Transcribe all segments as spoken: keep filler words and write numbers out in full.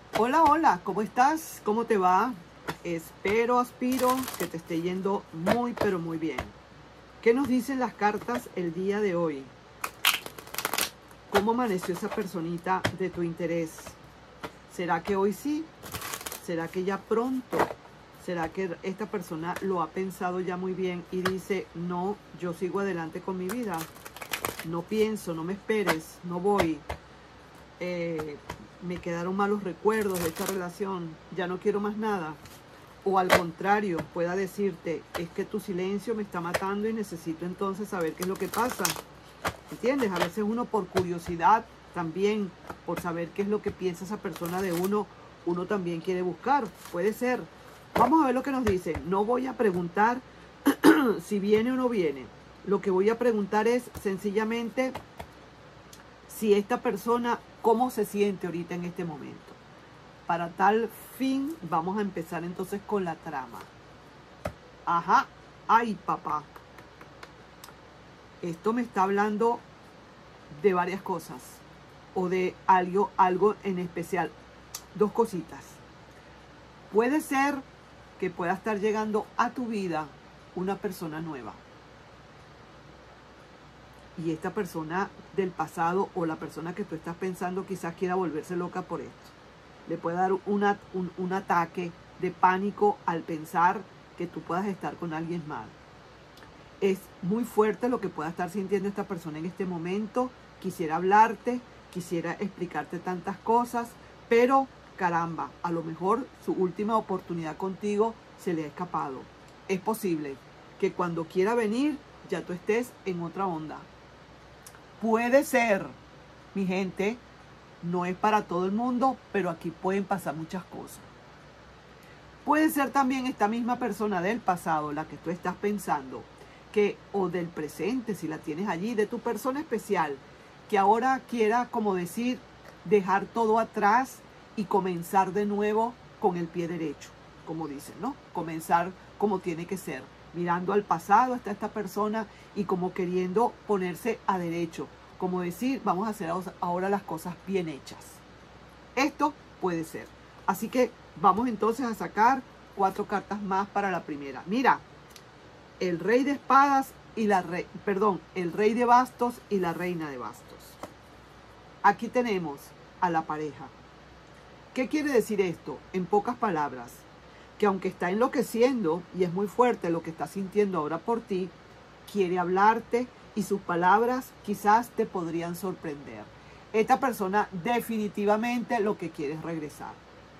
Hola, hola, ¿cómo estás? ¿Cómo te va? Espero, aspiro que te esté yendo muy, pero muy bien. ¿Qué nos dicen las cartas el día de hoy? ¿Cómo amaneció esa personita de tu interés? ¿Será que hoy sí? ¿Será que ya pronto? ¿Será que esta persona lo ha pensado ya muy bien y dice, no, yo sigo adelante con mi vida? No pienso, no me esperes, no voy. Eh, me quedaron malos recuerdos de esta relación, ya no quiero más nada. O al contrario, pueda decirte, es que tu silencio me está matando y necesito entonces saber qué es lo que pasa. ¿Entiendes? A veces uno por curiosidad también, por saber qué es lo que piensa esa persona de uno, uno también quiere buscar. Puede ser. Vamos a ver lo que nos dice. No voy a preguntar si viene o no viene. Lo que voy a preguntar es sencillamente si esta persona, cómo se siente ahorita en este momento. Para tal fin, vamos a empezar entonces con la trama. Ajá. Ay, papá. Esto me está hablando de varias cosas. O de algo, algo en especial. Dos cositas. Puede ser que pueda estar llegando a tu vida una persona nueva. Y esta persona del pasado o la persona que tú estás pensando quizás quiera volverse loca por esto. Le puede dar una, un, un ataque de pánico al pensar que tú puedas estar con alguien más. Es muy fuerte lo que pueda estar sintiendo esta persona en este momento. Quisiera hablarte, quisiera explicarte tantas cosas, pero caramba, a lo mejor su última oportunidad contigo se le ha escapado. Es posible que cuando quiera venir ya tú estés en otra onda. Puede ser, mi gente, no es para todo el mundo, pero aquí pueden pasar muchas cosas. Puede ser también esta misma persona del pasado, la que tú estás pensando, que o del presente, si la tienes allí, de tu persona especial, que ahora quiera, como decir, dejar todo atrás y comenzar de nuevo con el pie derecho, como dicen, ¿no? Comenzar como tiene que ser. Mirando al pasado está esta persona y como queriendo ponerse a derecho, como decir, vamos a hacer ahora las cosas bien hechas. Esto puede ser. Así que vamos entonces a sacar cuatro cartas más para la primera. Mira, el rey de espadas y la rey, perdón, el rey de bastos y la reina de bastos. Aquí tenemos a la pareja. ¿Qué quiere decir esto? En pocas palabras, que aunque está enloqueciendo y es muy fuerte lo que está sintiendo ahora por ti, quiere hablarte y sus palabras quizás te podrían sorprender. Esta persona definitivamente lo que quiere es regresar.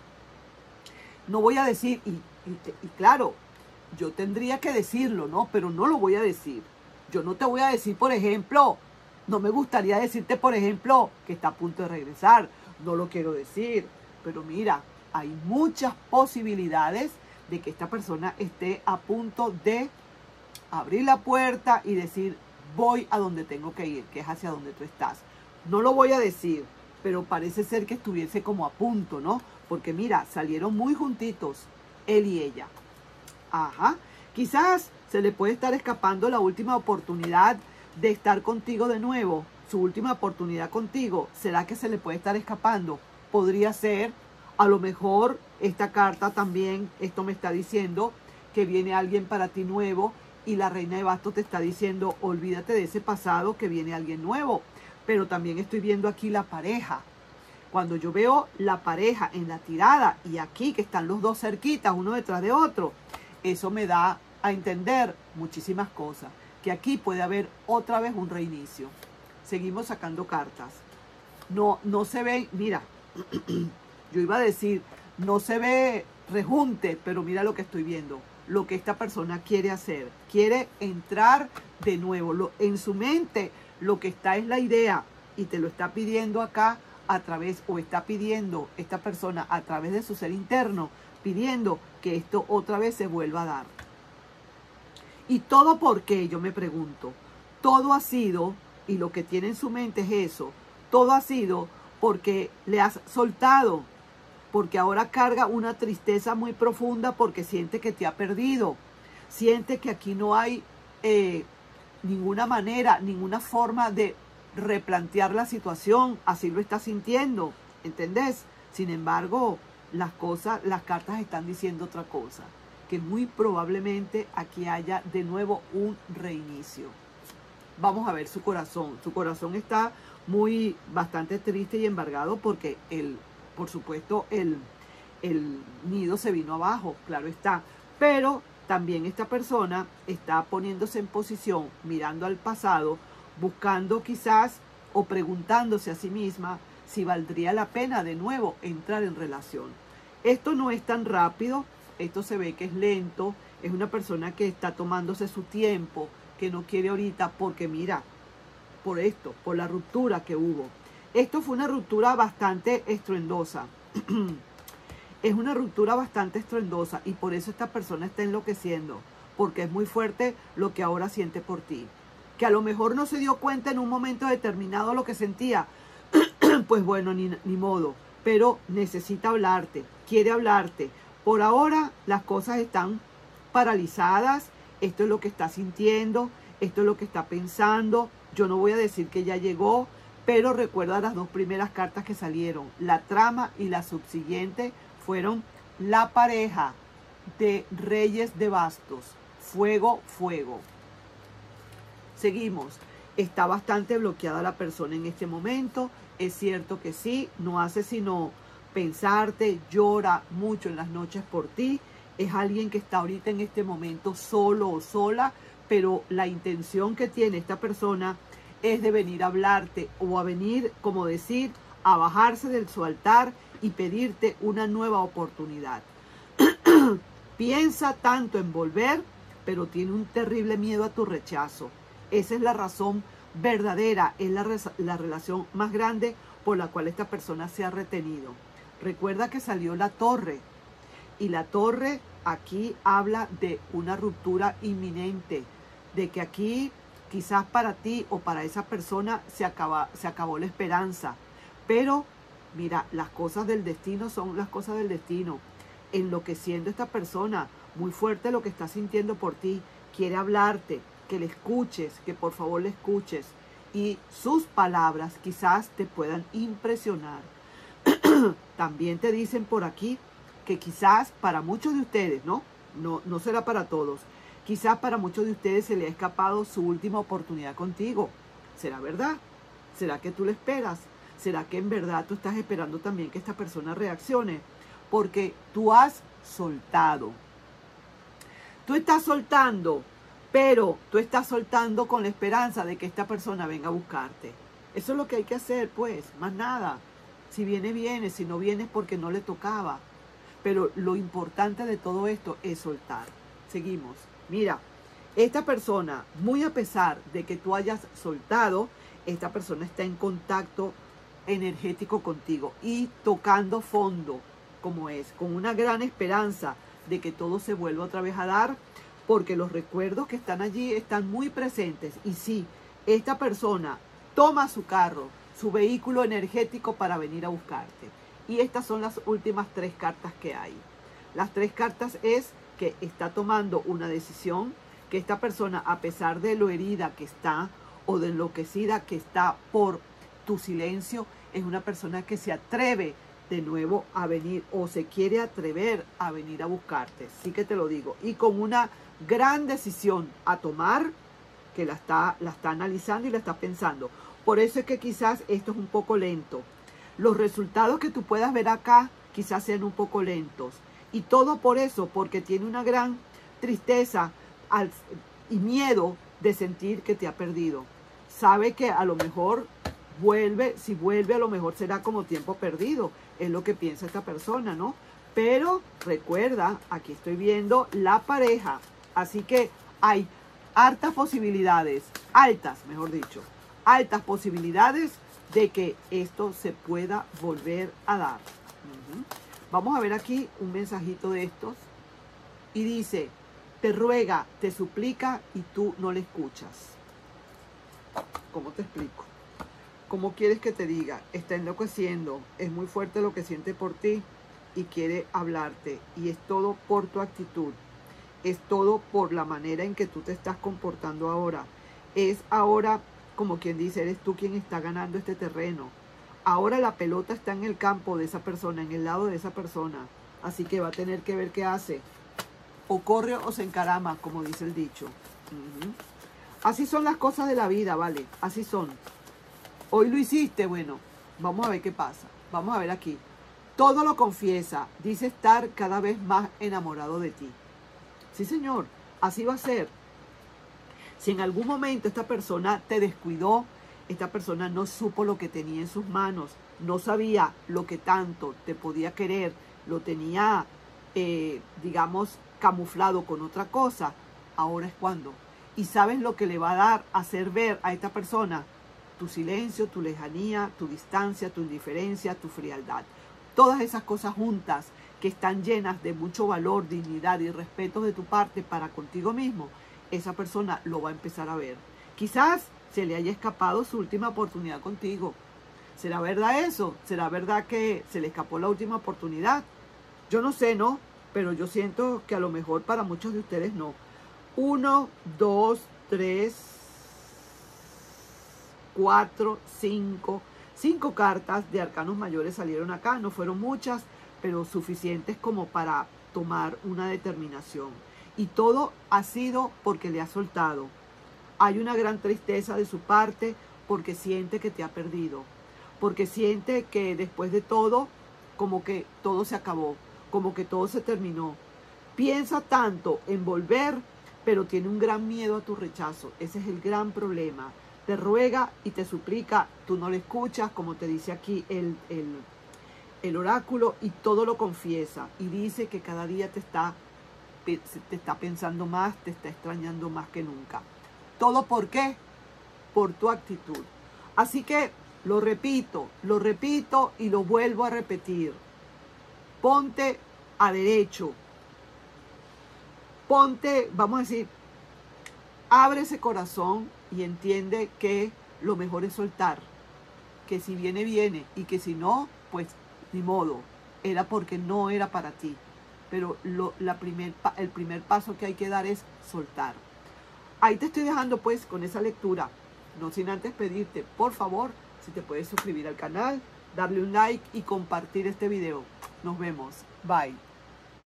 No voy a decir, y, y, y claro, yo tendría que decirlo, ¿no? Pero no lo voy a decir. Yo no te voy a decir, por ejemplo, no me gustaría decirte, por ejemplo, que está a punto de regresar. No lo quiero decir. Pero mira, hay muchas posibilidades de que esta persona esté a punto de abrir la puerta y decir, voy a donde tengo que ir, que es hacia donde tú estás. No lo voy a decir, pero parece ser que estuviese como a punto, ¿no? Porque mira, salieron muy juntitos, él y ella. Ajá. Quizás se le puede estar escapando la última oportunidad de estar contigo de nuevo. Su última oportunidad contigo. ¿Será que se le puede estar escapando? Podría ser. A lo mejor esta carta también, esto me está diciendo que viene alguien para ti nuevo y la reina de bastos te está diciendo, olvídate de ese pasado, que viene alguien nuevo. Pero también estoy viendo aquí la pareja. Cuando yo veo la pareja en la tirada y aquí que están los dos cerquitas, uno detrás de otro, eso me da a entender muchísimas cosas. Que aquí puede haber otra vez un reinicio. Seguimos sacando cartas. No, no se ve, mira, yo iba a decir, no se ve rejunte, pero mira lo que estoy viendo. Lo que esta persona quiere hacer. Quiere entrar de nuevo. Lo, en su mente lo que está es la idea y te lo está pidiendo acá a través, o está pidiendo esta persona a través de su ser interno, pidiendo que esto otra vez se vuelva a dar. ¿Y todo por qué? Yo me pregunto. Todo ha sido, y lo que tiene en su mente es eso, todo ha sido porque le has soltado, porque ahora carga una tristeza muy profunda porque siente que te ha perdido, siente que aquí no hay eh, ninguna manera, ninguna forma de replantear la situación, así lo está sintiendo, ¿entendés? Sin embargo, las cosas, las cartas están diciendo otra cosa, que muy probablemente aquí haya de nuevo un reinicio. Vamos a ver su corazón. Su corazón está muy, bastante triste y embargado porque, el, por supuesto, el, el nido se vino abajo, claro está. Pero también esta persona está poniéndose en posición, mirando al pasado, buscando quizás o preguntándose a sí misma si valdría la pena de nuevo entrar en relación. Esto no es tan rápido, esto se ve que es lento, es una persona que está tomándose su tiempo, que no quiere ahorita porque mira, por esto, por la ruptura que hubo. Esto fue una ruptura bastante estruendosa. Es una ruptura bastante estruendosa y por eso esta persona está enloqueciendo, porque es muy fuerte lo que ahora siente por ti. Que a lo mejor no se dio cuenta en un momento determinado lo que sentía, pues bueno, ni, ni modo, pero necesita hablarte, quiere hablarte. Por ahora las cosas están paralizadas, esto es lo que está sintiendo, esto es lo que está pensando. Yo no voy a decir que ya llegó, pero recuerda las dos primeras cartas que salieron. La trama y la subsiguiente fueron la pareja de Reyes de Bastos. Fuego, fuego. Seguimos. Está bastante bloqueada la persona en este momento. Es cierto que sí, no hace sino pensarte, llora mucho en las noches por ti. Es alguien que está ahorita en este momento solo o sola, pero la intención que tiene esta persona es de venir a hablarte o a venir, como decir, a bajarse de su altar y pedirte una nueva oportunidad. Piensa tanto en volver, pero tiene un terrible miedo a tu rechazo. Esa es la razón verdadera, es la, la relación más grande por la cual esta persona se ha retenido. Recuerda que salió la torre y la torre aquí habla de una ruptura inminente, de que aquí quizás para ti o para esa persona se, acaba, se acabó la esperanza. Pero mira, las cosas del destino son las cosas del destino. Enloqueciendo esta persona, muy fuerte lo que está sintiendo por ti, quiere hablarte, que le escuches, que por favor le escuches. Y sus palabras quizás te puedan impresionar. También te dicen por aquí que quizás para muchos de ustedes, ¿no? No, no será para todos. Quizás para muchos de ustedes se le ha escapado su última oportunidad contigo. ¿Será verdad? ¿Será que tú le esperas? ¿Será que en verdad tú estás esperando también que esta persona reaccione? Porque tú has soltado. Tú estás soltando, pero tú estás soltando con la esperanza de que esta persona venga a buscarte. Eso es lo que hay que hacer, pues, más nada. Si viene, viene. Si no viene es porque no le tocaba. Pero lo importante de todo esto es soltar. Seguimos. Mira, esta persona, muy a pesar de que tú hayas soltado, esta persona está en contacto energético contigo y tocando fondo, como es, con una gran esperanza de que todo se vuelva otra vez a dar, porque los recuerdos que están allí están muy presentes. Y sí, esta persona toma su carro, su vehículo energético para venir a buscarte. Y estas son las últimas tres cartas que hay. Las tres cartas es que está tomando una decisión, que esta persona, a pesar de lo herida que está o de enloquecida que está por tu silencio, es una persona que se atreve de nuevo a venir o se quiere atrever a venir a buscarte. Sí que te lo digo. Y con una gran decisión a tomar, que la está, la está analizando y la está pensando. Por eso es que quizás esto es un poco lento. Los resultados que tú puedas ver acá quizás sean un poco lentos. Y todo por eso, porque tiene una gran tristeza al, y miedo de sentir que te ha perdido. Sabe que a lo mejor vuelve, si vuelve a lo mejor será como tiempo perdido. Es lo que piensa esta persona, ¿no? Pero recuerda, aquí estoy viendo la pareja. Así que hay hartas posibilidades, altas, mejor dicho, altas posibilidades de que esto se pueda volver a dar. Uh-huh. Vamos a ver aquí un mensajito de estos. Y dice, te ruega, te suplica y tú no le escuchas. ¿Cómo te explico? ¿Cómo quieres que te diga? Está enloqueciendo, es muy fuerte lo que siente por ti y quiere hablarte. Y es todo por tu actitud. Es todo por la manera en que tú te estás comportando ahora. Es ahora, como quien dice, eres tú quien está ganando este terreno. ahora la pelota está en el campo de esa persona, en el lado de esa persona. Así que va a tener que ver qué hace. O corre o se encarama, como dice el dicho. Uh-huh. Así son las cosas de la vida, ¿vale? Así son. Hoy lo hiciste, bueno, vamos a ver qué pasa. Vamos a ver aquí. Todo lo confiesa, dice estar cada vez más enamorado de ti. Sí, señor, así va a ser. Si en algún momento esta persona te descuidó, esta persona no supo lo que tenía en sus manos, no sabía lo que tanto te podía querer, lo tenía, eh, digamos, camuflado con otra cosa, ahora es cuando. Y sabes lo que le va a dar a hacer ver a esta persona: tu silencio, tu lejanía, tu distancia, tu indiferencia, tu frialdad. Todas esas cosas juntas que están llenas de mucho valor, dignidad y respeto de tu parte para contigo mismo, esa persona lo va a empezar a ver. Quizás se le haya escapado su última oportunidad contigo. ¿Será verdad eso? ¿Será verdad que se le escapó la última oportunidad? Yo no sé, ¿no? Pero yo siento que a lo mejor para muchos de ustedes no. Uno, dos, tres, cuatro, cinco. Cinco cartas de arcanos mayores salieron acá. No fueron muchas, pero suficientes como para tomar una determinación. Y todo ha sido porque le ha soltado. Hay una gran tristeza de su parte porque siente que te ha perdido. Porque siente que después de todo, como que todo se acabó. Como que todo se terminó. Piensa tanto en volver, pero tiene un gran miedo a tu rechazo. Ese es el gran problema. Te ruega y te suplica, tú no le escuchas, como te dice aquí el, el, el oráculo, y todo lo confiesa. Y dice que cada día te está, te está pensando más, te está extrañando más que nunca. ¿Todo por qué? Por tu actitud. Así que lo repito, lo repito y lo vuelvo a repetir. Ponte a derecho. Ponte, vamos a decir, abre ese corazón y entiende que lo mejor es soltar. Que si viene, viene. Y que si no, pues ni modo. Era porque no era para ti. Pero lo, la primer, el primer paso que hay que dar es soltar. Ahí te estoy dejando pues con esa lectura. No sin antes pedirte, por favor, si te puedes suscribir al canal, darle un like y compartir este video. Nos vemos. Bye.